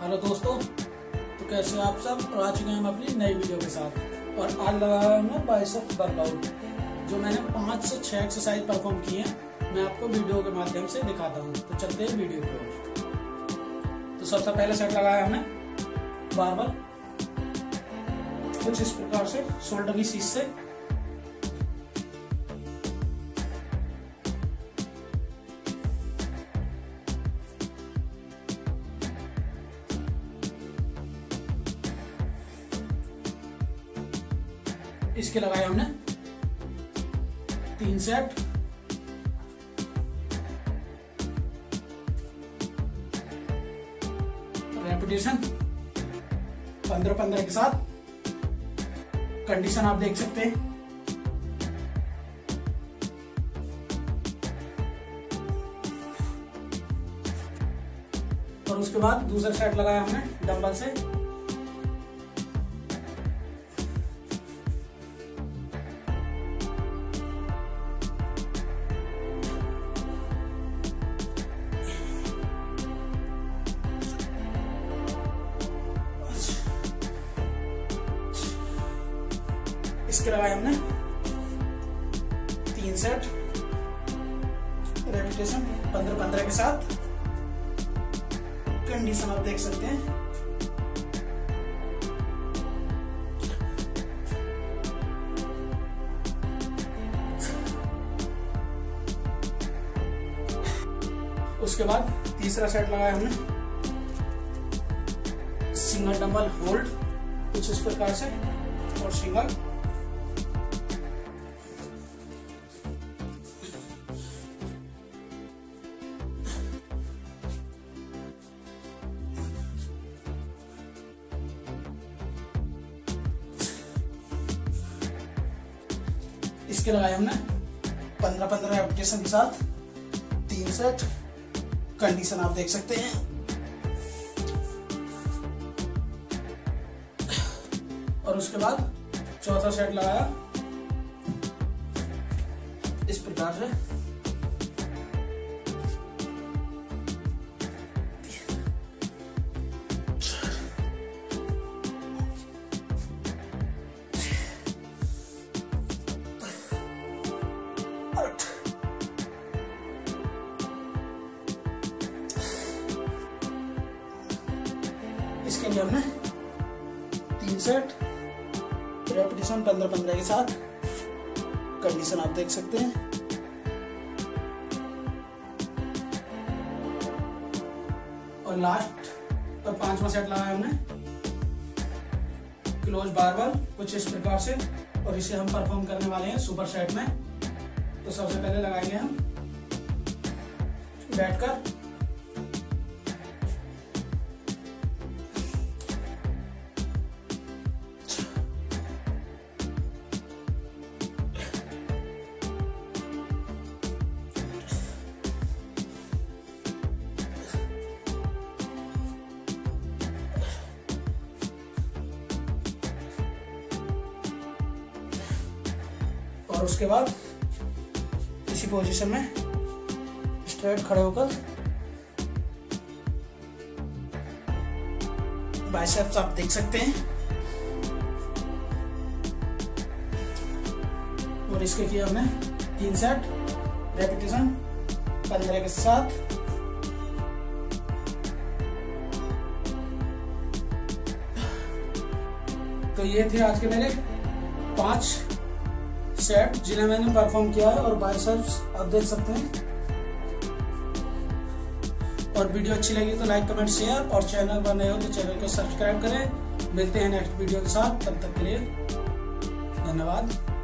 Hello दोस्तों, तो कैसे हो आप सब। और आ चुके हैं हम अपनी नई वीडियो के साथ। और आज लगाया है हमने बाइसेप्स वर्कआउट, जो मैंने 5 से 6 एक्सरसाइज परफॉर्म किए हैं। मैं आपको वीडियो के माध्यम से दिखाता हूँ। तो चलते हैं वीडियो की ओर। तो सबसे पहले सेट लगाया हमने बारबल, कुछ इस प्रकार से शोल्डर की सीट से। इसके लगाए हमने 3 सेट। रेपिटेशन 15-15 के साथ। कंडीशन आप देख सकते हैं। और उसके बाद दूसरा सेट लगाया हमने डंबल से। इसके लगाए हमने 3 सेट। रेपिटेशन 15-15 के साथ। कंडीशन आप देख सकते हैं। उसके बाद तीसरा सेट लगाया हमने सिंगल डंबल होल्ड, कुछ इस प्रकार से। और सिंगल इसके लगाए हमने 15-15 रेपिटेशन के साथ 3 सेट। कंडीशन आप देख सकते हैं। और उसके बाद चौथा सेट लगाया इस प्रकार से। इसके लिए हमने 3 सेट। रेपिटेशन 15-15 के साथ। कंडीशन आप देख सकते हैं। और लास्ट और 5वां सेट लगाया हमने क्लोज बारबल, कुछ इस प्रकार से। और इसे हम परफॉर्म करने वाले हैं सुपर सेट में। तो सबसे पहले लगाएंगे हम बैठकर। और उसके बाद इसी पोजीशन में स्ट्रेट खड़े होकर बाइसेप्स आप देख सकते हैं। और इसके किए हमने 3 सेट। रेपिटेशन 15 के साथ। तो ये थे आज के मेरे 5 सेट जिन्हें मैंने परफॉर्म किया है। और बाइसेप्स आप देख सकते हैं। और वीडियो अच्छी लगी तो लाइक, कमेंट, शेयर। और चैनल पर नए हो तो चैनल को सब्सक्राइब करें। मिलते हैं नेक्स्ट वीडियो के साथ। तब तक के लिए धन्यवाद।